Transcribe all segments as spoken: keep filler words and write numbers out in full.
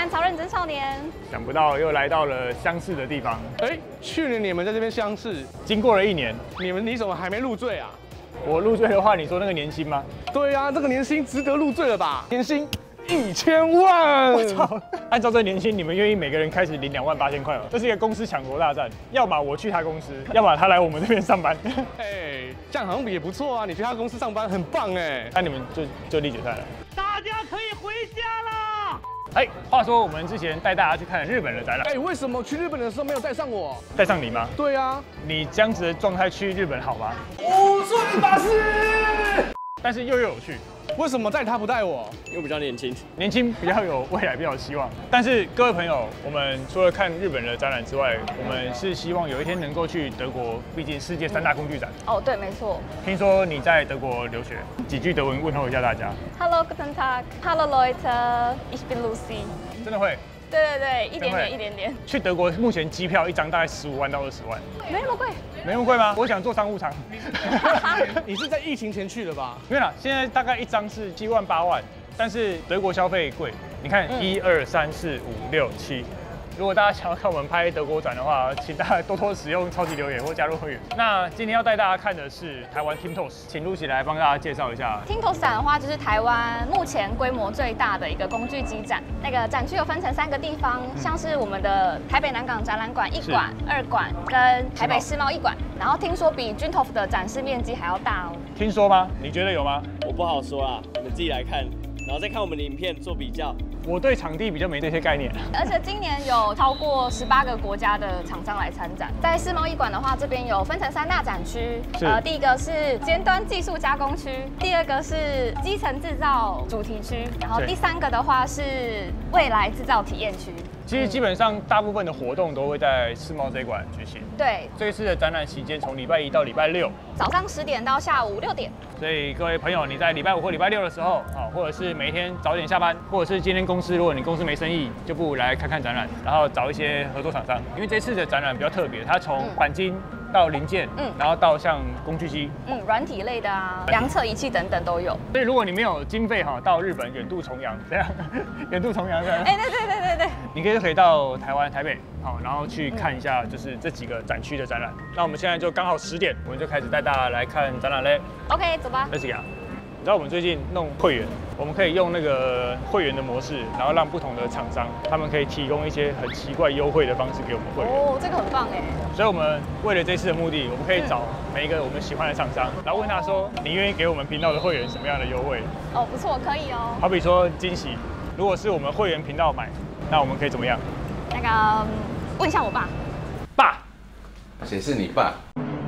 看超认真少年。 想不到又来到了相似的地方。 哎，去年你们在这边相识， 经过了一年， 你们你怎么还没入赘啊？ 我入赘的话，你说那个年薪吗？ 对呀、啊，这个年薪值得入赘了吧？年薪一千万！ 我操！按照这年薪，你们愿意每个人开始领两万八千块吗？这是一个公司抢夺大战，要么我去他公司，要么他来我们这边上班。 哎，这样好像也不错啊！你去他公司上班很棒哎。 那你们就就立决赛了。 大家可以回家啦！ 哎，话说我们之前带大家去看日本的展览， 哎，为什么去日本的时候没有带上我？ 带上你吗？ 对啊， 你这样子的状态去日本好吗？ 武顺法师。 但是又又有趣。 为什么带他不带我？ 因为比较年轻， 年轻比较有未来，比较有希望。但是各位朋友，我们除了看日本的展览之外，我们是希望有一天能够去德国，毕竟世界三大工具展。 哦，对，没错。 听说你在德国留学，几句德文问候一下大家。 Hello, guten Tag. Hello, Leute. Ich bin Lucy. 真的会？ 对对对，一点点，一点点。 去德国目前机票一张大概十五万到二十万， 没那么贵。 没那么贵吗？我想坐商务舱。 你是在疫情前去的吧？ 没有啦，现在大概一张是七万八万，但是德国消费贵。你看，一二三四五六七。如果大家想要看我们拍德国展的话，请大家多多使用超级留言或加入会员。那今天要带大家看的是台湾 TIMTOS， 请露西来帮大家介绍一下。 TIMTOS 展的话，就是台湾目前规模最大的一个工具机展。那个展区有分成三个地方，嗯、像是我们的台北南港展览馆一馆、二馆跟台北世贸一馆。然后听说比 Juntoff 的展示面积还要大哦。 听说吗？你觉得有吗？ 我不好说啦，你们自己来看，然后再看我们的影片做比较。 我对场地比较没这些概念， 而且今年有超过十八个国家的厂商来参展。在世贸一馆的话，这边有分成三大展区，呃，第一个是尖端技术加工区，第二个是基层制造主题区，然后第三个的话是未来制造体验区。 其实基本上大部分的活动都会在世贸这一馆举行。 对， 这一次的展览期间从礼拜一到礼拜六， 早上十点到下午六点。 所以各位朋友，你在礼拜五或礼拜六的时候，啊，或者是每一天早点下班，或者是今天公司如果你公司没生意，就不如来看看展览，然后找一些合作厂商。因为这次的展览比较特别，它从钣金到零件，嗯，然后到像工具机， 嗯，软体类的啊，量测仪器等等都有。 所以如果你没有经费哈，到日本远渡重洋这样，远渡重洋这样， 哎，对对对对对， 你可以可以到台湾台北，好，然后去看一下就是这几个展区的展览。那我们现在就刚好十点，我们就开始带大家来看展览嘞。 OK， 走吧。 Let's go。你知道我们最近弄会员，我们可以用那个会员的模式，然后让不同的厂商，他们可以提供一些很奇怪优惠的方式给我们会员。 哦，这个很棒哎。 所以我们为了这次的目的，我们可以找每一个我们喜欢的厂商，然后问他说，你愿意给我们频道的会员什么样的优惠？ 哦，不错，可以哦。 好比说惊喜，如果是我们会员频道买，那我们可以怎么样？ 那个问一下我爸。 爸， 谁是你爸？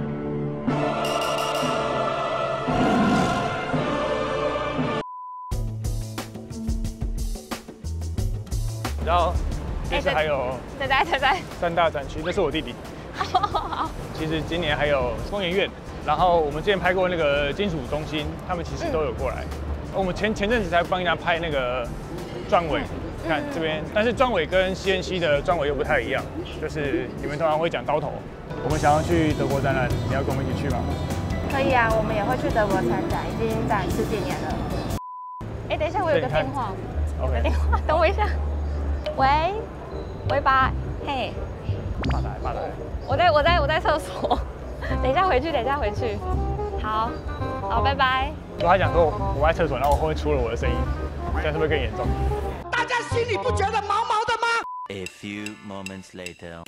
然后这次还有仔仔仔仔三大展区，那是我弟弟。其实今年还有工研院，然后我们之前拍过那个金属中心，他们其实都有过来。我们前前阵子才帮人家拍那个专尾，看这边，但是专尾跟 C N C 的专尾又不太一样，就是你们通常会讲刀头。我们想要去德国展览，你要跟我们一起去吗？ 可以啊，我们也会去德国参展，已经展十几年了。 哎，等一下，我有个电话，有个 OK， 电话，等我一下。喂，喂爸，嘿， 爸来，爸来。 我在我在我在厕所，等一下回去，等一下回去。好，好，拜拜。 如果他讲说我在厕所，然后我后面出了我的声音，这样是不是更严重？ 大家心里不觉得毛毛的吗 ？A few moments later。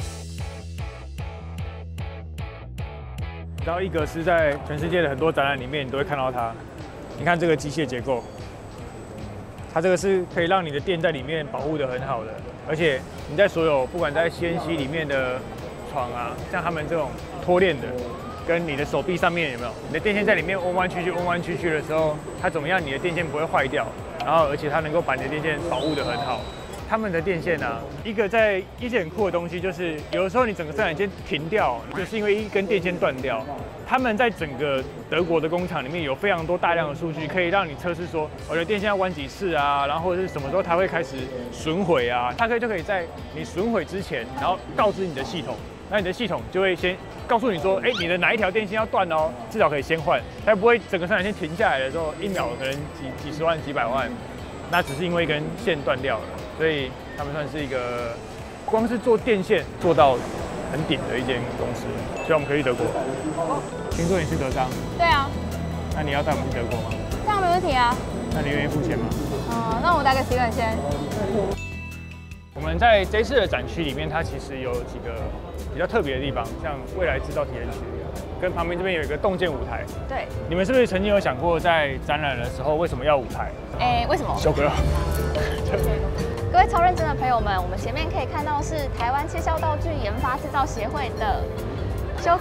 你知道伊格斯在全世界的很多展览里面，你都会看到它。你看这个机械结构。它这个是可以让你的电在里面保护得很好的，而且你在所有不管在 C N C 里面的床啊，像他们这种脱链的，跟你的手臂上面有没有？你的电线在里面弯弯曲曲、弯弯曲曲的时候，它怎么样？你的电线不会坏掉，然后而且它能够把你的电线保护得很好。他们的电线啊，一个在一些很酷的东西，就是有的时候你整个生产线停掉，就是因为一根电线断掉。他们在整个德国的工厂里面有非常多大量的数据，可以让你测试说，我的电线要弯几次啊，然后或者是什么时候它会开始损毁啊，它可以就可以在你损毁之前，然后告知你的系统，那你的系统就会先告诉你说，哎，你的哪一条电线要断哦，至少可以先换，它不会整个生产线停下来的时候，一秒可能几几十万、几百万，那只是因为一根线断掉了。所以他们算是一个光是做电线做到很顶的一间公司，所以我们可以去德国。听说你是德商， 对啊， 那你要带我们去德国吗？ 这样没问题啊。 那你愿意付钱吗？ 嗯，那我打个洗碗先。 我们在这次的展区里面，它其实有几个比较特别的地方，像未来制造体验区，跟旁边这边有一个洞见舞台。 对， 你们是不是曾经有想过，在展览的时候为什么要舞台？ 哎，为什么？ 修哥。 各位超认真的朋友们，我们前面可以看到是台湾切削道具研发制造协会的 Show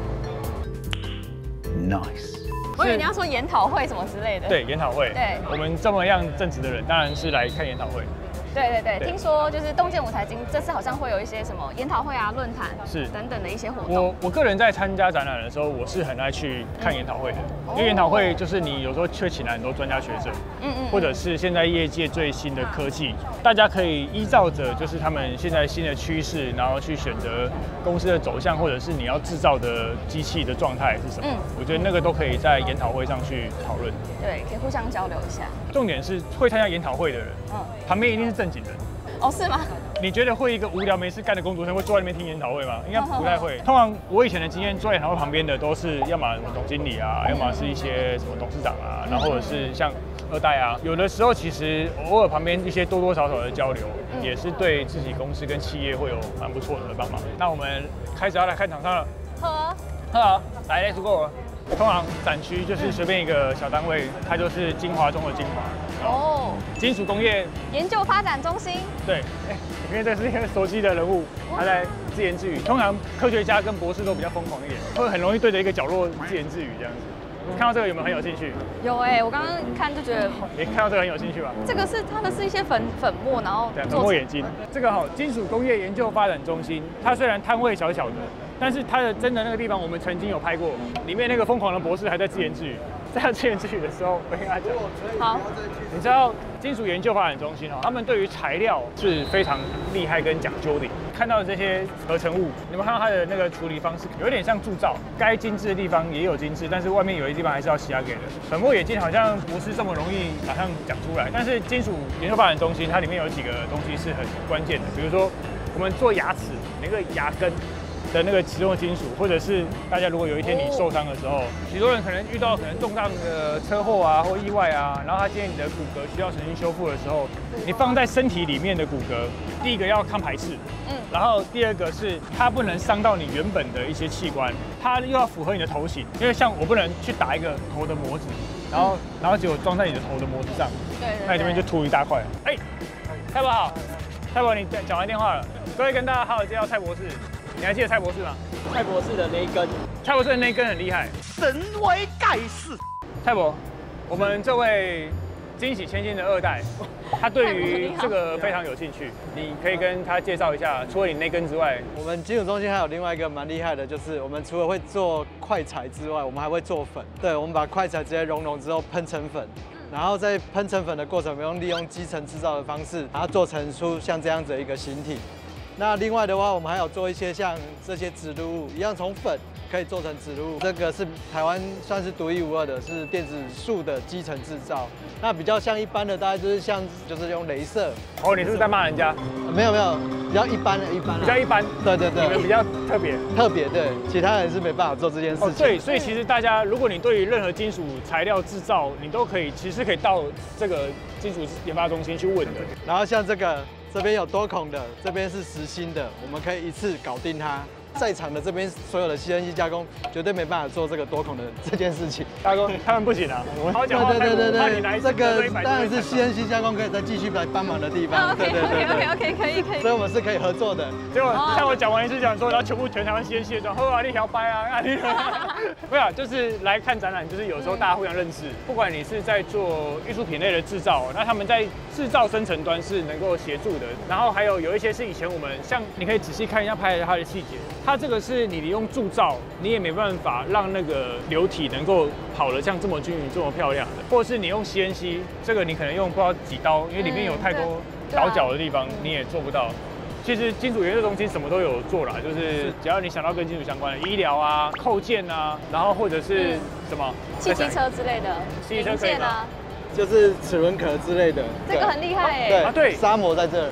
Girl。Nice。我以为你要说研讨会什么之类的。 对，研讨会。 对， 我们这么样正直的人，当然是来看研讨会。 对对对，听说就是洞见舞台今这次好像会有一些什么研讨会啊、论坛是等等的一些活动。 我我个人在参加展览的时候，我是很爱去看研讨会的，因为研讨会就是你有时候会请来很多专家学者，嗯嗯，或者是现在业界最新的科技，大家可以依照着就是他们现在新的趋势，然后去选择公司的走向，或者是你要制造的机器的状态是什么。嗯，我觉得那个都可以在研讨会上去讨论。 对，可以互相交流一下。 重点是会参加研讨会的人，嗯，旁边一定是正经人。 哦，是吗？ 你觉得会一个无聊没事干的工读生会坐在那边听研讨会吗？应该不太会。通常我以前的经验，坐在研讨会旁边的都是要么什么总经理啊，要么是一些什么董事长啊，然后或者是像二代啊。有的时候其实偶尔旁边一些多多少少的交流，也是对自己公司跟企业会有蛮不错的帮忙。那我们开始要来看厂商了。 好， 好，来 ，Let's go。通常展区就是随便一个小单位，它就是精华中的精华。哦，金属工业研究发展中心。对， 哎，因为这是一个熟悉的人物，他在自言自语。通常科学家跟博士都比较疯狂一点，会很容易对着一个角落自言自语这样子。看到这个有没有很有兴趣？ 有哎、欸，我刚刚看就觉得。 你看到这个很有兴趣吧？ 这个是它的是一些粉粉末，然后对，粉末眼睛。这个哈、哦，金属工业研究发展中心，它虽然摊位小小的，但是它的真的那个地方我们曾经有拍过，里面那个疯狂的博士还在自言自语。在他自言自语的时候，我跟他讲， 好， 你知道金属研究发展中心哦，他们对于材料是非常厉害跟讲究的。看到这些合成物，你们看到它的那个处理方式，有点像铸造，该精致的地方也有精致，但是外面有些地方还是要洗压给的。粉末眼镜好像不是这么容易马上讲出来，但是金属研究发展中心它里面有几个东西是很关键的，比如说我们做牙齿那个牙根的那个其中的金属，或者是大家如果有一天你受伤的时候，许多人可能遇到可能重大的车祸啊或意外啊，然后他今天你的骨骼需要重新修复的时候，你放在身体里面的骨骼，第一个要抗排斥，嗯，然后第二个是它不能伤到你原本的一些器官，它又要符合你的头型，因为像我不能去打一个头的模子，然后然后结果装在你的头的模子上，对，那你这边就秃一大块。哎，蔡博好，蔡博你讲完电话了，各位跟大家好好介绍蔡博士。你还记得蔡博士吗？ 蔡博士的那一根， 蔡博士的那一根很厉害， 神为盖世。 蔡博，我们这位惊喜千金的二代，他对于这个非常有兴趣，你可以跟他介绍一下，除了你那根之外， 我们金属中心还有另外一个蛮厉害的，就是我们除了会做快材之外，我们还会做粉。对，我们把快材直接熔融之后喷成粉。然后在喷成粉的过程，我们用利用基层制造的方式，把它做成出像这样子的一个形体。那另外的话，我们还有做一些像这些指路物一样，从粉可以做成指路物，这个是台湾算是独一无二的，是电子束的基层制造。那比较像一般的，大概就是像就是用雷射。 哦，你是不是在骂人家？ 没有没有，比较一般的，一般、啊。 比较一般。 对对对。 你们比较特别。 特别对，其他人是没办法做这件事情。哦， 对，所以其实大家，如果你对于任何金属材料制造，你都可以，其实可以到这个金属研发中心去问的。 然后像这个。这边有多孔的，这边是实心的，我们可以一次搞定它。在场的这边所有的 C N C 加工绝对没办法做这个多孔的这件事情。 大哥，他们不行啊，我们好讲话。 对对对对对， 这个当然是 C N C 加工可以再继续来帮忙的地方。 对对对 OK OK 可以可以。 所以我们是可以合作的。 结果像我讲完一次讲说，然后全部全台湾 C N C 的说，好啊，你条掰啊，啊你。没有，就是来看展览，就是有时候大家互相认识。不管你是在做艺术品类的制造，那他们在制造生成端是能够协助的。然后还有有一些是以前我们像你可以仔细看一下拍的它的细节，它这个是你。你用铸造，你也没办法让那个流体能够跑得像这么均匀、这么漂亮的，或者是你用 C N C， 这个你可能用不知道几刀，因为里面有太多倒角的地方，你也做不到。其实金属研究中心什么都有做啦，就是只要你想到跟金属相关的医疗啊、扣件啊，然后或者是什么汽机车之类的汽机车可以吗？ 就是齿轮壳之类的， 这个很厉害哎。 对啊，对， 砂模在这儿。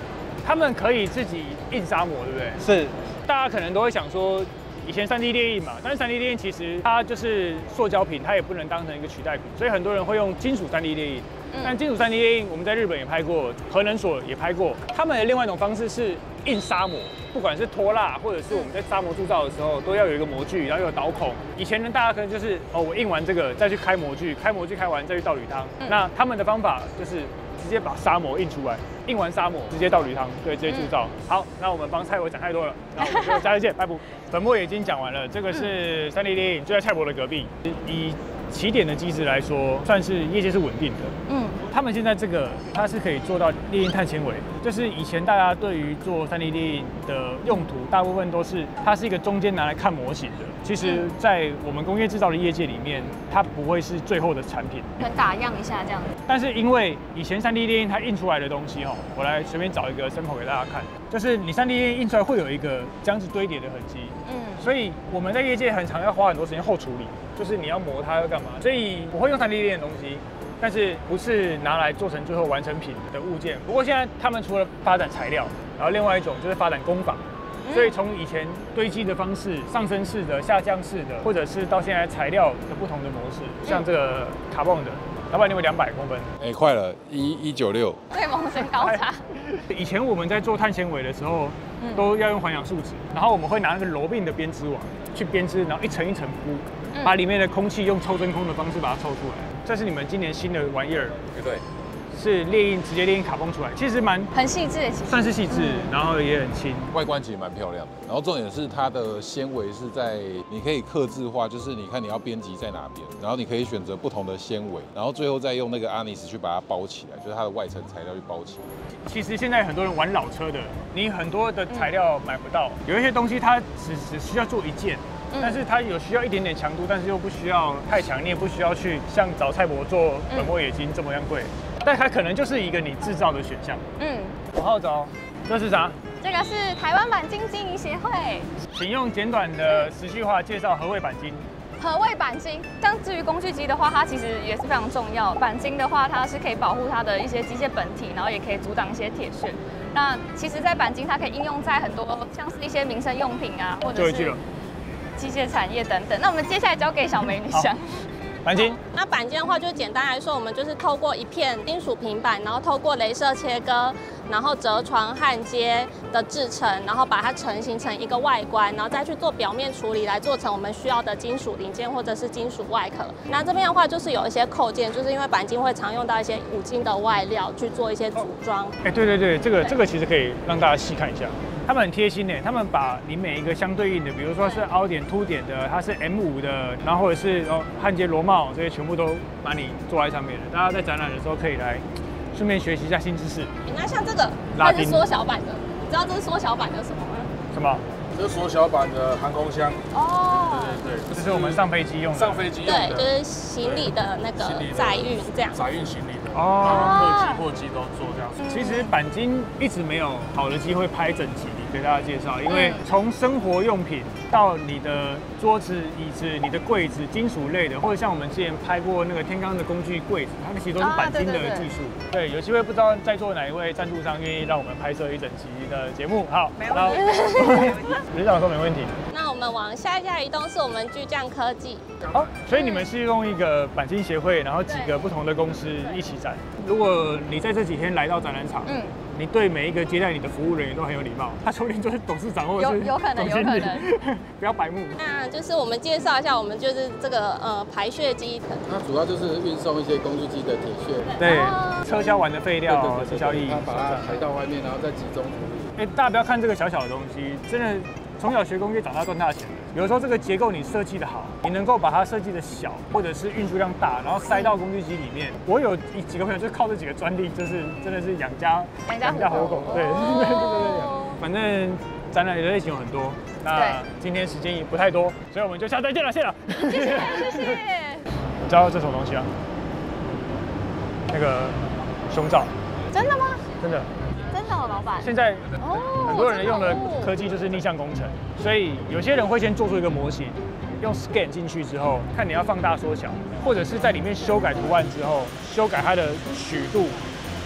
他们可以自己印砂模，对不对？ 是， 大家可能都会想说，以前三 D 列印嘛，但是三 D 列印其实它就是塑胶品，它也不能当成一个取代品，所以很多人会用金属三 D 列印。但金属三 D 列印，我们在日本也拍过，核能所也拍过。他们的另外一种方式是印砂模，不管是拖蜡或者是我们在砂模铸造的时候，都要有一个模具，然后有导孔。以前呢，大家可能就是哦，我印完这个再去开模具，开模具开完再去倒铝汤。嗯、那他们的方法就是直接把砂模印出来，印完砂模直接倒铝汤，对，直接铸造。嗯、好，那我们帮蔡博讲太多了，那我们就下次见，拜拜。粉末已经讲完了，这个是三 D 列印，就在蔡博的隔壁。以起点的机制来说，算是业界是稳定的。嗯，他们现在这个它是可以做到列印碳纤维，就是以前大家对于做三 D 列印的用途，大部分都是它是一个中间拿来看模型的。其实，在我们工业制造的业界里面，它不会是最后的产品， 可能打样一下这样子。 但是因为以前三 D 列印它印出来的东西哦，我来随便找一个 sample 给大家看，就是你三 D 列印印出来会有一个这样子堆叠的痕迹。嗯，所以我们在业界很常要花很多时间后处理。就是你要磨它要干嘛，所以我会用三 D 列印的东西，但是不是拿来做成最后完成品的物件。不过现在他们除了发展材料，然后另外一种就是发展工法，所以从以前堆积的方式，上升式的、下降式的，或者是到现在材料的不同的模式，像这个卡泵的。老板，你有两百公分？ 哎、欸，快了，一一九六。 对，萌身高差。 以前我们在做碳纤维的时候，都要用环氧树脂，然后我们会拿那个柔并的编织网去编织，然后一层一层铺，把里面的空气用抽真空的方式把它抽出来。这是你们今年新的玩意儿。 对。 是列印直接列印卡泵出来，其实蛮很细致的，其实算是细致，嗯、然后也很轻， 外观其实蛮漂亮的。然后重点是它的纤维是在你可以客制化，就是你看你要编辑在哪边，然后你可以选择不同的纤维，然后最后再用那个阿尼斯去把它包起来，就是它的外层材料去包起来。 其实现在很多人玩老车的，你很多的材料买不到，有一些东西它只只需要做一件。但是它有需要一点点强度，但是又不需要太强，你也不需要去像找蔡博做粉末冶金这么样贵，但它可能就是一个你制造的选项。嗯，往后走，这是啥？ 这个是台湾钣金经营协会， 请用简短的十句话介绍何谓钣金。 何谓钣金？像至于工具机的话，它其实也是非常重要。钣金的话，它是可以保护它的一些机械本体，然后也可以阻挡一些铁屑。那其实，在钣金它可以应用在很多像是一些民生用品啊，或者是机械产业等等。那我们接下来交给小美女讲。 钣金， 那钣金的话，就简单来说，我们就是透过一片金属平板，然后透过雷射切割，然后折床焊接的制成，然后把它成型成一个外观，然后再去做表面处理，来做成我们需要的金属零件或者是金属外壳。那这边的话，就是有一些扣件，就是因为钣金会常用到一些五金的外料去做一些组装。 哎，对对对，这个这个其实可以让大家细看一下。他们很贴心呢，他们把你每一个相对应的，比如说是凹点、凸点的，它是 M 五的，然后或者是哦焊接螺帽这些全部都把你做在上面了。大家在展览的时候可以来顺便学习一下新知识。 那像这个，它是缩小版的，你知道这是缩小版的什么吗？ 什么？ 这是缩小版的航空箱。 哦， 对对对， 这是我们上飞机用的。 上飞机用的。 对，就是行李的那个载运这样。 载运行李的。 哦。 客机、货机都做这样子。 其实钣金一直没有好的机会拍整集给大家介绍，因为从生活用品到你的桌子、椅子、你的柜子，金属类的，或者像我们之前拍过那个天罡的工具柜子，它们其实都是钣金的技术。对，有机会不知道在座哪一位赞助商愿意让我们拍摄一整集的节目？好， 没问题。 理事长说没问题。 那我们往下一家移动是我们巨匠科技。 好，所以你们是用一个钣金协会，然后几个不同的公司一起展。如果你在这几天来到展览场，嗯，你对每一个接待你的服务人员都很有礼貌，他说不定就是董事长或者是有可能有可能， 不要白目。 那就是我们介绍一下，我们就是这个呃排屑机， 它主要就是运送一些工具机的铁屑， 对，撤销完的废料、撤销液， 它把它排到外面，然后再集中处理。 哎，大家不要看这个小小的东西，真的从小学工业长大赚大钱的。有时候这个结构你设计的好，你能够把它设计的小，或者是运输量大，然后塞到工具机里面。我有几个朋友就是靠这几个专利，就是真的是养家养家活口， 对对对对对。反正展览的类型有很多，那今天时间也不太多，所以我们就下次再见了，谢了。 谢谢谢谢。 你知道这什么东西啊？那个胸罩。 真的吗？ 真的。 真的哦，老板。 现在很多人用的科技就是逆向工程，所以有些人会先做出一个模型，用 scan 进去之后，看你要放大缩小，或者是在里面修改图案之后，修改它的曲度、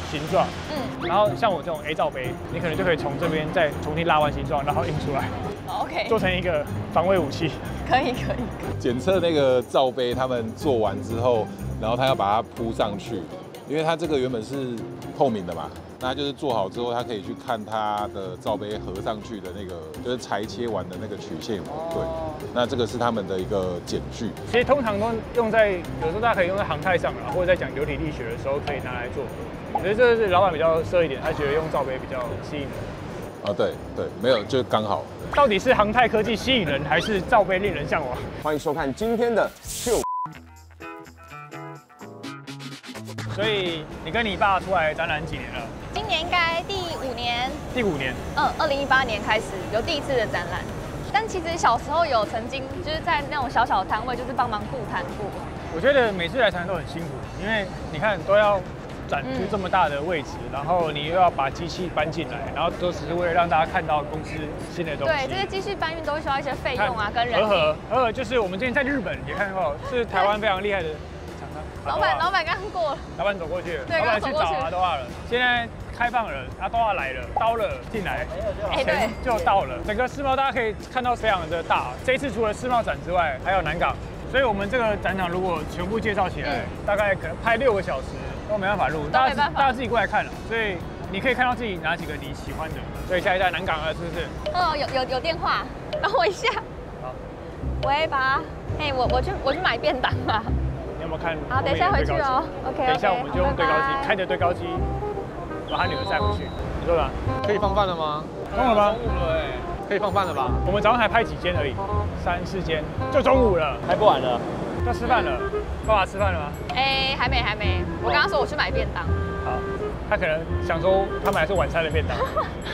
形状。嗯。然后像我这种 A 罩杯，你可能就可以从这边再重新拉完形状，然后印出来。 OK。 做成一个防卫武器。 可以可以。 检测那个罩杯，他们做完之后，然后他要把它铺上去，因为它这个原本是透明的嘛。那就是做好之后，他可以去看它的罩杯合上去的那个，就是裁切完的那个曲线有没有对。那这个是他们的一个检具。 其实通常都用在，有时候大家可以用在航太上啊，或者在讲流体力学的时候可以拿来做。我觉得这是老板比较奢一点，他觉得用罩杯比较吸引人。 啊，对对，没有就刚好。 到底是航太科技吸引人，还是罩杯令人向往？ 欢迎收看今天的秀。 所以你跟你爸出来展览几年了？ 今年应该第五年。 第五年。 嗯，二零一八年开始有第一次的展览，但其实小时候有曾经就是在那种小小的摊位，就是帮忙顾摊过。 我觉得每次来展览都很辛苦，因为你看都要展出这么大的位置，嗯、然后你又要把机器搬进来，然后都只是为了让大家看到公司新的东西。 对，这些机器搬运都需要一些费用啊，跟人力。 和和和和就是我们之前在日本也看到，是台湾非常厉害的。 老板，老板刚过了， 老板走过去了， 对， 老板去找阿多瓦了。现在开放了，阿多瓦来了，刀了进来， 哎，对， 就到了。整个世贸大家可以看到非常的大。这一次除了世贸展之外，还有南港，所以我们这个展场如果全部介绍起来，嗯、大概可能拍六个小时都没办法录，大家大家自己过来看了，所以你可以看到自己哪几个你喜欢的。所以下一站南港了，是不是？ 哦，有有有电话，等我一下。好，喂，爸，哎，我我去我去买便当啊。 有没有看？ 好，等一下回去哦。OK。 等一下我们就用对高机，开着对高机把他女儿载回去。你说吧？ 可以放饭了吗？ 中午了吗？ 中午了哎，可以放饭了吧？ 我们早上才拍几间而已，三四间，就中午了， 拍不完了。 要吃饭了。爸爸吃饭了吗？ 哎，还没还没。我刚刚说我去买便当。 好，他可能想说他买的是晚餐的便当。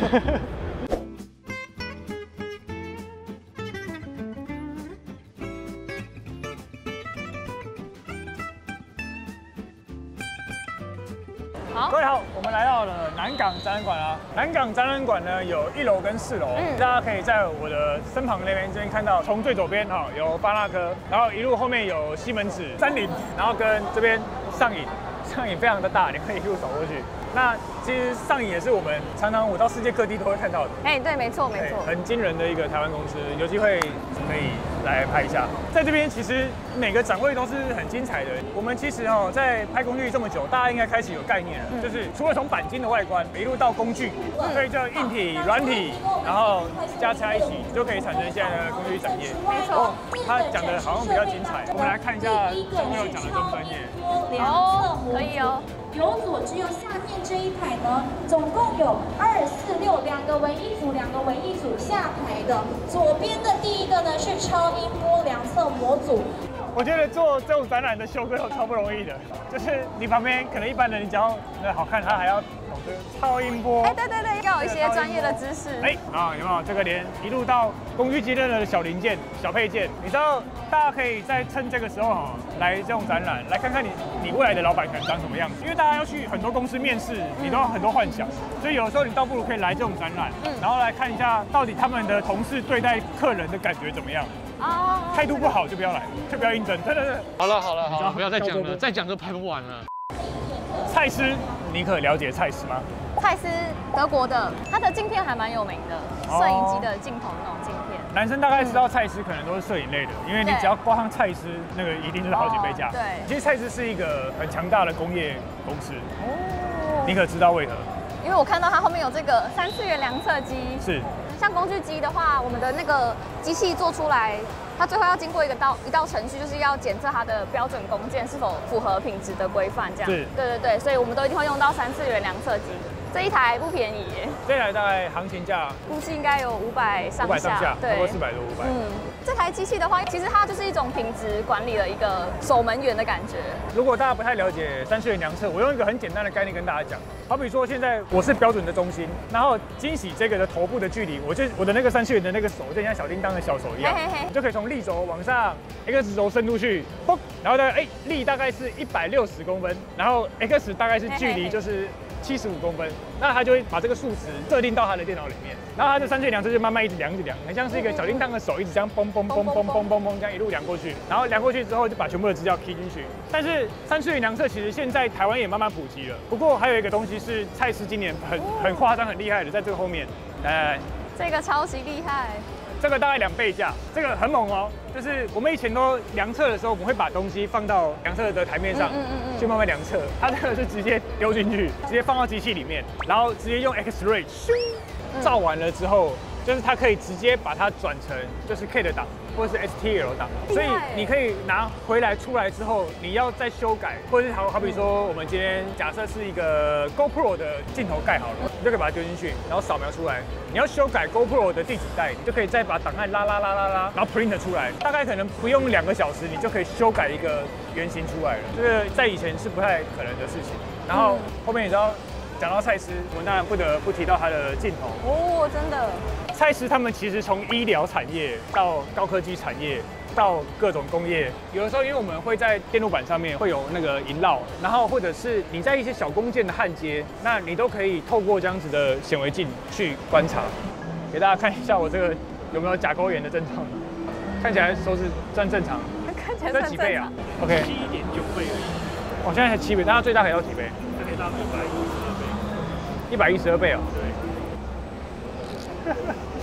各位好，我们来到了南港展览馆啊。南港展览馆呢有一楼跟四楼，嗯、大家可以在我的身旁那边这边看到，从最左边哈有巴纳科，然后一路后面有西门子、三菱，然后跟这边上影，上影非常的大，你可以一路走过去。那其实上影也是我们常常我到世界各地都会看到的。 哎，对，没错没错， 很惊人的一个台湾公司，有机会可以来拍一下。在这边其实每个展位都是很精彩的。我们其实哦，在拍工具这么久，大家应该开始有概念了，嗯、就是除了从钣金的外观一路到工具，嗯、所以叫硬体、软体，然后加在一起，就可以产生现在的工具展业。 没错， 他讲的好像比较精彩，我们来看一下小朋友讲的专不专业。 哦，可以哦。 由左只有下面这一排呢，总共有二四六两个为一组，两个为一组下排的。左边的第一个呢是超音波量测模组。 我觉得做这种展览的修哥都超不容易的，就是你旁边可能一般人你只要好看，他还要懂得超音波。 哎，对对对，要有一些专业的知识。 哎，啊，有没有这个连一路到工具机的小零件、小配件？你知道大家可以在趁这个时候哈来这种展览，来看看你你未来的老板可能长什么样子。因为大家要去很多公司面试，你都有很多幻想，所以有时候你倒不如可以来这种展览，嗯，然后来看一下到底他们的同事对待客人的感觉怎么样。哦，态度不好就不要来，就不要应征，真的是。 好了好了好了，不要再讲了，再讲就拍不完了。 蔡司，你可了解蔡司吗？ 蔡司，德国的，它的镜片还蛮有名的，摄影机的镜头那种镜片。 男生大概知道蔡司可能都是摄影类的，因为你只要挂上蔡司，那个一定就是好几倍价。 对， 其实蔡司是一个很强大的工业公司。哦，你可知道为何？ 因为我看到它后面有这个三次元量测机。 是。 像工具机的话，我们的那个机器做出来，它最后要经过一个道一道程序，就是要检测它的标准工件是否符合品质的规范，这样。是。对对对，所以我们都一定会用到三次元量测机。这一台不便宜耶。 这台大概行情价估计应该有五百上下。 五百上下， 对， 超过四百多，五百。 嗯，这台机器的话，其实它就是一种品质管理的一个守门员的感觉。 如果大家不太了解三次元量测，我用一个很简单的概念跟大家讲。好比说，现在我是标准的中心，然后惊喜这个的头部的距离，我就我的那个三次元的那个手，就像小叮当的小手一样，嘿嘿嘿就可以从力轴往上 X 轴伸出去，嘣，然后大概哎力大概是一百六十公分，然后 X 大概是距离就是七十五公分，那它就会把这个数值设定到它的电脑里面，然后它这三岁量测就慢慢一直量一直量，很像是一个小叮当的手一直这样嘣嘣嘣嘣嘣嘣嘣这样一路量过去，然后量过去之后就把全部的资料 key 进去。但是三岁量测其实现在台湾也慢慢普及了，不过还有一个东西是蔡司今年很很夸张很厉害的，在这个后面，来来来， 这个超级厉害。 这个大概两倍价，这个很猛哦。就是我们以前都量测的时候，我们会把东西放到量测的台面上，嗯嗯嗯去慢慢量测。它这个是直接丢进去，直接放到机器里面，然后直接用 X-ray 照完了之后，就是它可以直接把它转成就是 K 的档或者是 S T L 档，所以你可以拿回来出来之后，你要再修改，或者是好好比说我们今天假设是一个 GoPro 的镜头盖好了，你就可以把它丢进去，然后扫描出来。你要修改 GoPro 的地址带，你就可以再把档案拉拉拉拉拉，然后 print 出来，大概可能不用两个小时，你就可以修改一个原型出来了。这个在以前是不太可能的事情。然后后面你知道。讲到蔡司，我们当然不得不提到它的镜头哦，真的。 蔡司他们其实从医疗产业到高科技产业到各种工业，有的时候因为我们会在电路板上面会有那个银烙，然后或者是你在一些小工件的焊接，那你都可以透过这样子的显微镜去观察，给大家看一下我这个有没有甲沟炎的症状，看起来手指算正常， 看起来算正常。 这几倍啊 ？OK， 七点九倍而已。 我现在才七倍，大家最大可以到几倍？ 这可以到一百一十二倍。 一百一十二倍哦。 对。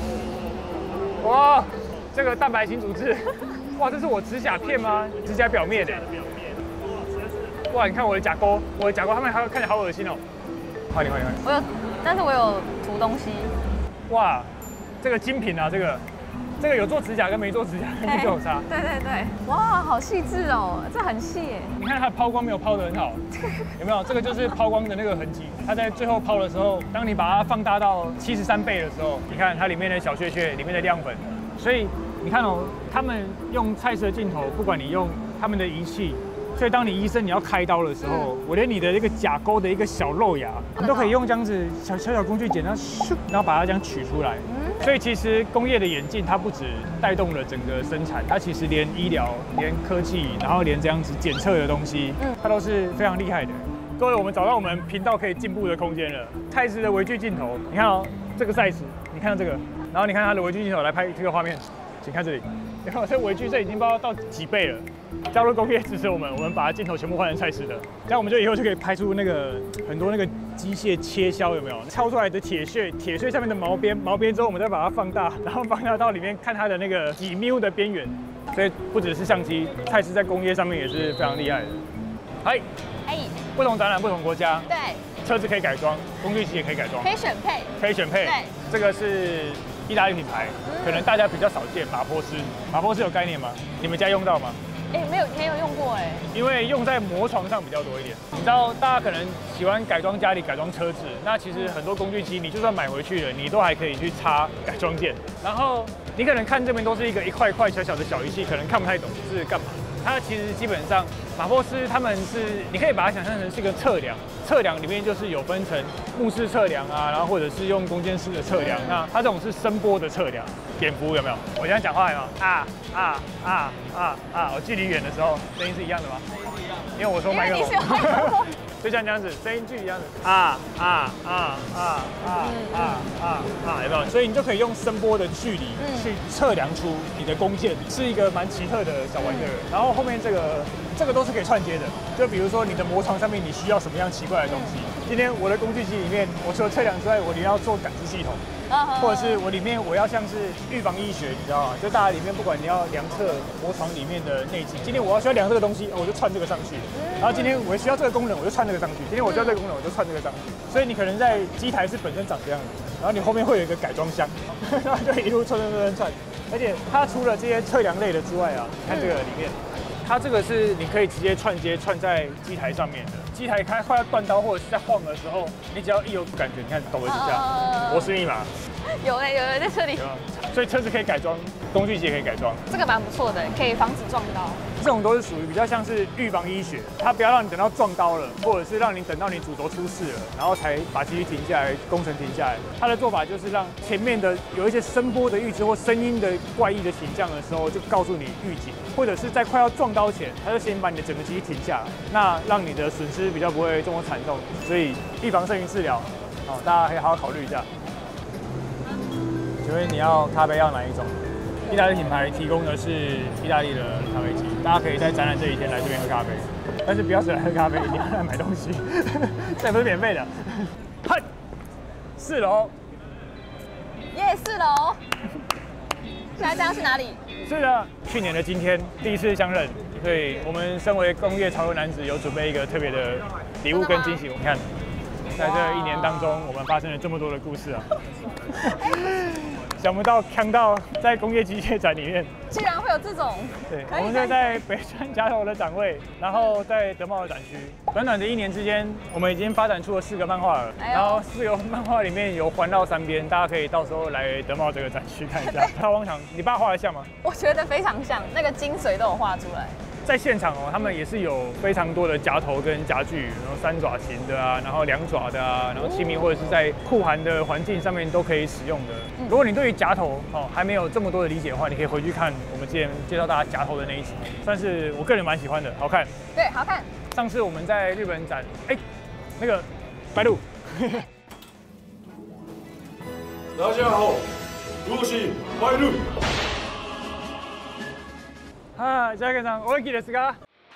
哇，这个蛋白型组织，哇，这是我指甲片吗？指甲表面的。哇，你看我的甲沟，我的甲沟，他们还看起来好恶心哦。快点，快点，快点。 我有，但是我有涂东西。 哇，这个精品啊，这个。这个有做指甲跟没做指甲跟就有差。 对对对，哇，好细致哦，这很细耶。 你看它的抛光没有抛得很好，有没有？这个就是抛光的那个痕迹。它在最后抛的时候，当你把它放大到七十三倍的时候，你看它里面的小屑屑，里面的亮粉。所以你看哦，他们用蔡司的镜头，不管你用他们的仪器。所以当你医生你要开刀的时候，嗯、我连你的这个甲沟的一个小肉芽，你都可以用这样子小小小工具剪，然后咻，然后把它这样取出来。嗯、所以其实工业的演进，它不止带动了整个生产，它其实连医疗、连科技，然后连这样子检测的东西，嗯，它都是非常厉害的。各位，我们找到我们频道可以进步的空间了。蔡司的微距镜头，你看哦，这个 size， 你看到这个，然后你看它的微距镜头来拍这个画面，请看这里，然后这微距这已经不知道到几倍了。加入工业支持我们，我们把镜头全部换成蔡司的，这样我们就以后就可以拍出那个很多那个机械切削有没有？敲出来的铁屑，铁屑上面的毛边，毛边之后我们再把它放大，然后放大到里面看它的那个几缪的边缘。所以不只是相机，蔡司在工业上面也是非常厉害的。嗨， 哎， 不同展览不同国家， 对， 车子可以改装，工具机也可以改装， 可以选配， 可以选配。 对， 这个是意大利品牌，可能大家比较少见，马波斯。马波斯有概念吗？你们家用到吗？ 哎，没有，没有用过哎。 因为用在磨床上比较多一点。你知道，大家可能喜欢改装家里、改装车子，那其实很多工具机，你就算买回去了，你都还可以去插改装件。然后你可能看这边都是一个一块一块小小的小仪器，可能看不太懂是干嘛。它其实基本上，马波斯他们是，你可以把它想象成是一个测量，测量里面就是有分成目视测量啊，然后或者是用弓箭式的测量。那它这种是声波的测量，点符有没有？我现在讲话有没有？啊啊啊啊啊！我距离远的时候声音是一样的吗？因为我说麦克风。就像这样子，声音距离这样子，啊啊啊啊啊啊啊啊，有没有？所以你就可以用声波的距离去测量出你的弓箭，是一个蛮奇特的小玩意儿。然后后面这个这个都是可以串接的，就比如说你的磨床上面你需要什么样奇怪的东西。今天我的工具机里面，我除了测量之外，我里面要做感知系统。或者是我里面我要像是预防医学，你知道吗？就大家里面不管你要量测磨床里面的内径，今天我要需要量这个东西，我就串这个上去。然后今天我需要这个功能，我就串这个上去。今天我需要这个功能，我就串这个上去。所以你可能在机台是本身长这样的，然后你后面会有一个改装箱，然后就一路串串串串。而且它除了这些测量类的之外啊，你看这个里面。它这个是你可以直接串接串在机台上面的，机台开快要断刀或者是在晃的时候，你只要一有感觉，你看抖了几下，摩斯密码， 有嘞，有人在这里。 所以车子可以改装，工具机也可以改装。 这个蛮不错的，可以防止撞到。 这种都是属于比较像是预防医学，它不要让你等到撞刀了，或者是让你等到你主轴出事了，然后才把机器停下来，工程停下来。它的做法就是让前面的有一些声波的预知或声音的怪异的形象的时候，就告诉你预警，或者是在快要撞刀前，它就先把你的整个机器停下来，那让你的损失比较不会这么惨重。所以预防胜于治疗，哦，大家可以好好考虑一下。请问你要咖啡要哪一种？意大利品牌提供的是意大利的咖啡机，大家可以在展览这几天来这边喝咖啡，但是不要只来喝咖啡，一定要来买东西，这不是免费的。嗨，四楼， 耶，四楼。现在这样是哪里？ 是的，去年的今天第一次相认，所以我们身为工业潮流男子，有准备一个特别的礼物跟惊喜。我们看，在这一年当中，我们发生了这么多的故事啊。想不到看到在工业机械展里面， 居然会有这种。 对，我们就在北川夹头的展位，然后在德茂的展区。短短的一年之间，我们已经发展出了四个漫画了。哎、然后四个漫画里面有环绕三边，大家可以到时候来德茂这个展区看一下。超荒唐，你爸画的像吗？ 我觉得非常像，那个精髓都有画出来。 在现场哦，他们也是有非常多的夹头跟夹具，然后三爪型的啊，然后两爪的啊，然后亲密或者是在酷寒的环境上面都可以使用的。如果你对于夹头哦还没有这么多的理解的话，你可以回去看我们之前介绍大家夹头的那一集，算是我个人蛮喜欢的，好看。 对，好看。 上次我们在日本展，哎，那个白鹿。 大家好，我是白鹿。 はい、ジャケさん、お元気ですか？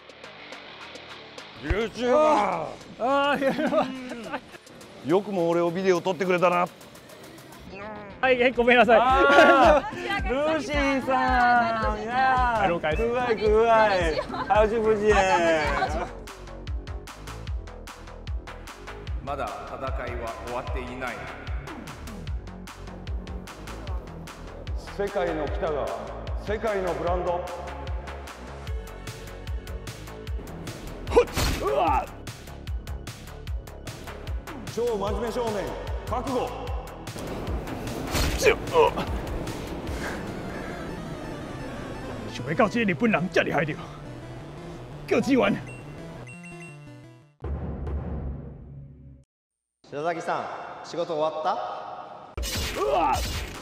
YouTuber。ああ、 よくも俺をビデオ撮ってくれたな。 はい、ごめんなさい。 ルーシーさん呀，可愛可愛，好久不見。 まだ戦いは終わっていない。 世界の北川、世界のブランド。うわ！超真面目少年，覚悟。 想要到这个日本人这厉害着，叫支援。 白崎さん、仕事終わった？ うわ！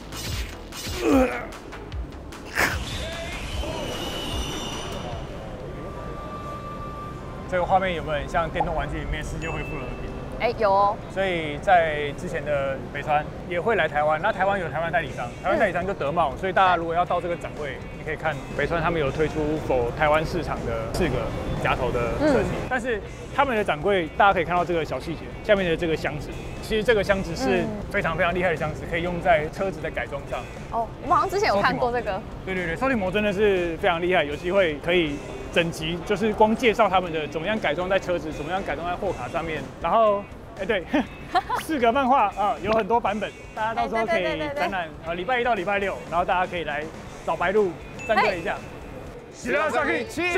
这个画面有没有很像电动玩具里面世界恢复了和平？ 哎，有哦。 所以在之前的北川也会来台湾，那台湾有台湾代理商，台湾代理商就德茂，所以大家如果要到这个展位，你可以看北川他们有推出否台湾市场的四个夹头的设计，嗯、但是他们的展柜大家可以看到这个小细节，下面的这个箱子，其实这个箱子是非常非常厉害的箱子，可以用在车子的改装上。 哦，我们好像之前有看过这个。 对对对，烧体膜真的是非常厉害，有机会可以。整集就是光介绍他们的怎么样改装在车子，怎么样改装在货卡上面。然后，哎、欸、对，四个漫画啊，有很多版本，大家到时候可以展览啊，礼拜一到礼拜六，然后大家可以来找白鹿站队一下。喜乐上去，去！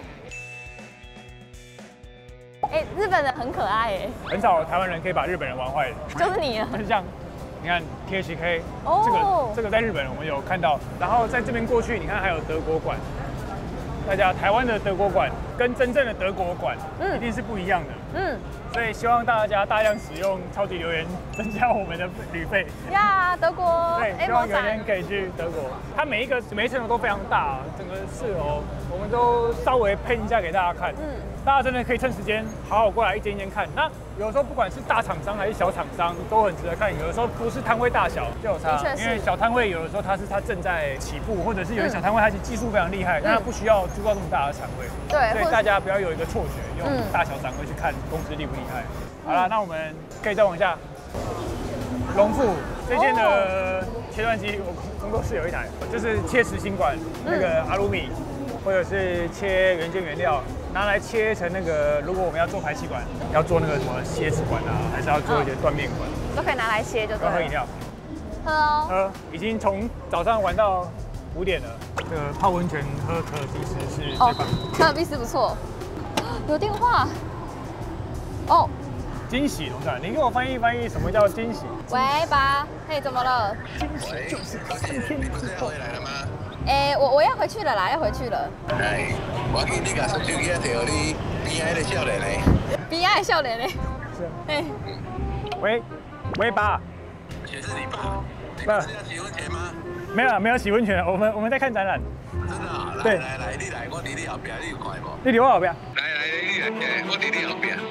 哎，日本人很可爱哎， 很少台湾人可以把日本人玩坏的， 就是你啊。 很像，你看 T H K， 哦， 这个这个在日本我们有看到，然后在这边过去，你看还有德国馆。大家台湾的德国馆跟真正的德国馆一定是不一样的，嗯，所以希望大家大量使用超级留言，增加我们的旅费。 呀，德国， 对，希望有一天可以去德国。它每一个每一层楼都非常大，整个四楼我们都稍微喷一下给大家看，嗯，大家真的可以趁时间好好过来一间一间看。那有时候不管是大厂商还是小厂商，都很值得看。有的时候不是摊位大小就有差，因为小摊位有的时候它是它正在起步，或者是有些小摊位它其实技术非常厉害，但它不需要租到这么大的场位。 对， 所以大家不要有一个错觉，用大小展位去看公司厉不厉害。好了，那我们可以再往下。荣富这件的切断机，我工作室有一台，就是切实心管那个阿鲁米，或者是切元件原料。拿来切成那个，如果我们要做排气管，要做那个什么蝎子管啊，还是要做一些断面管， 都可以拿来切就对了。 喝饮料， 喝哦。 喝，已经从早上玩到五点了。这个泡温泉喝可尔必斯是最棒的。 可尔必斯不错，有电话。哦， 惊喜农场，你给我翻译翻译什么叫惊喜？ 喂，爸，嘿，怎么了？ 惊喜就是三天之后。 哎，我我要回去了啦，要回去了。 哎，我见你甲手机啊，摕互你边仔的少年嘞。 边仔的少年嘞。 是。 哎。 喂，喂，爸。 也是你爸。你爸。 是要洗温泉吗？ 没有，没有洗温泉，我们我们在看展览。 真的啊？ 对。 来来来，你来，我伫你后边，你有看无？ 你伫我后边。 来来，你来起，我伫你后边。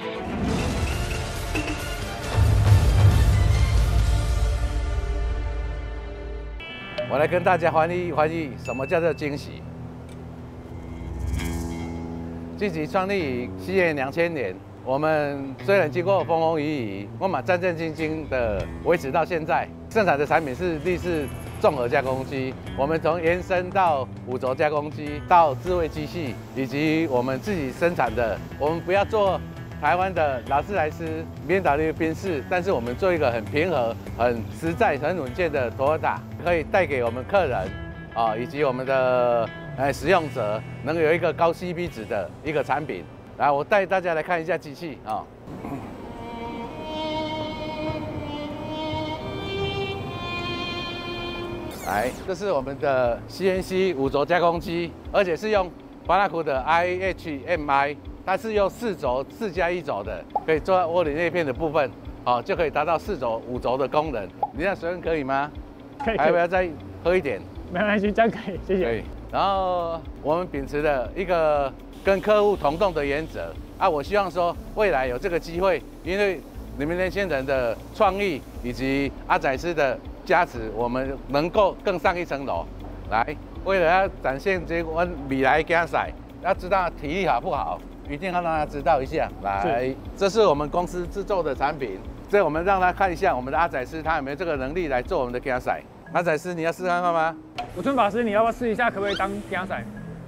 我来跟大家翻译翻译什么叫做惊喜。惊喜创立于西元两千年，我们虽然经过风风雨雨，我们战战兢兢的维持到现在。生产的产品是立式综合加工机，我们从延伸到五轴加工机，到智慧机器，以及我们自己生产的。我们不要做台湾的劳斯莱斯、B M W、宾士，但是我们做一个很平和、很实在、很稳健的 Toyota， 可以带给我们客人啊，以及我们的呃使用者，能有一个高 C P 值的一个产品。来，我带大家来看一下机器啊。来，这是我们的 C N C 五轴加工机，而且是用巴纳库的 I H M I。它是用四轴四加一轴的，可以做到窝里内片的部分，好、哦、就可以达到四轴五轴的功能。你这样水温可以吗？ 可以。 还要不要再喝一点？ 没关系，这样可以，谢谢。可以。 然后我们秉持的一个跟客户同动的原则啊，我希望说未来有这个机会，因为你们年轻人的创意以及阿仔师的加持，我们能够更上一层楼。来，为了要展现这我们未来竞赛，要知道体力好不好。一定要让他知道一下，来，这是我们公司制作的产品，所以我们让他看一下我们的阿仔师他有没有这个能力来做我们的竞赛。阿仔师，你要试看看吗？ 武村法师，你要不要试一下，可不可以当竞赛？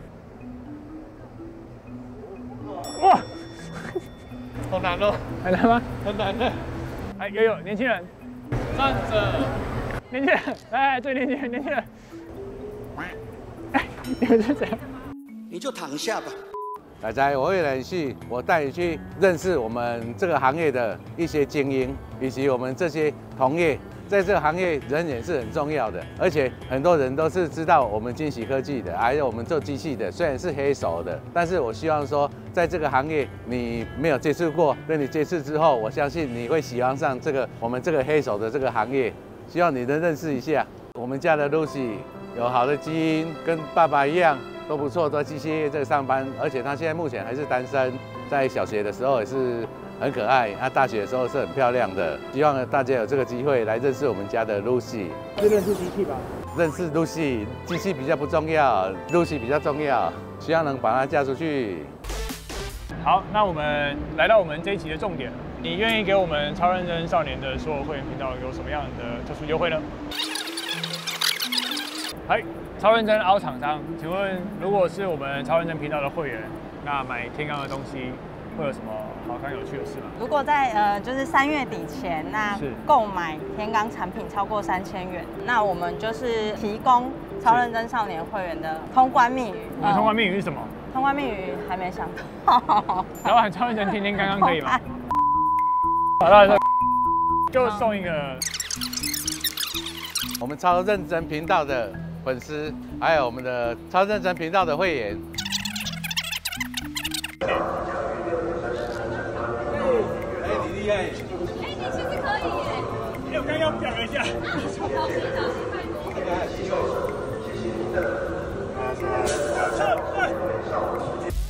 哇， 好难哦， 很难吗？ 很难的。 哎，有有年轻人， 站着， 年轻人，哎，对，年轻人，年轻人，哎，你们是怎样？ 你就躺下吧。 仔仔，我会联系，我带你去认识我们这个行业的一些精英，以及我们这些同业，在这个行业人也是很重要的，而且很多人都是知道我们惊喜科技的，还有我们做机器的，虽然是黑手的，但是我希望说，在这个行业你没有接触过，跟你接触之后，我相信你会喜欢上这个我们这个黑手的这个行业，希望你能认识一下我们家的 Lucy， 有好的基因，跟爸爸一样。都不错，都在机械业这个上班，而且他现在目前还是单身，在小学的时候也是很可爱，啊，大学的时候是很漂亮的。希望大家有这个机会来认识我们家的 Lucy， 是认识机器吧？ 认识 Lucy， 机器比较不重要 ，Lucy 比较重要，希望能把她嫁出去。 好，那我们来到我们这一期的重点，你愿意给我们超认真少年的所有会员频道有什么样的特殊优惠呢？嗨。超认真凹厂商，请问如果是我们超认真频道的会员，那买天罡的东西会有什么好看有趣的事吗？ 如果在呃就是三月底前，那购买天罡产品超过三千元，那我们就是提供超认真少年会员的通关密语。 你的通关密语是什么？ 通关密语还没想到。 老板，超认真天天刚刚可以吗？好了，就送一个我们超认真频道的粉丝，还有我们的超认真频道的会员。 哎， 你厉害！哎， 你其实可以耶。 我刚要表一下。 好，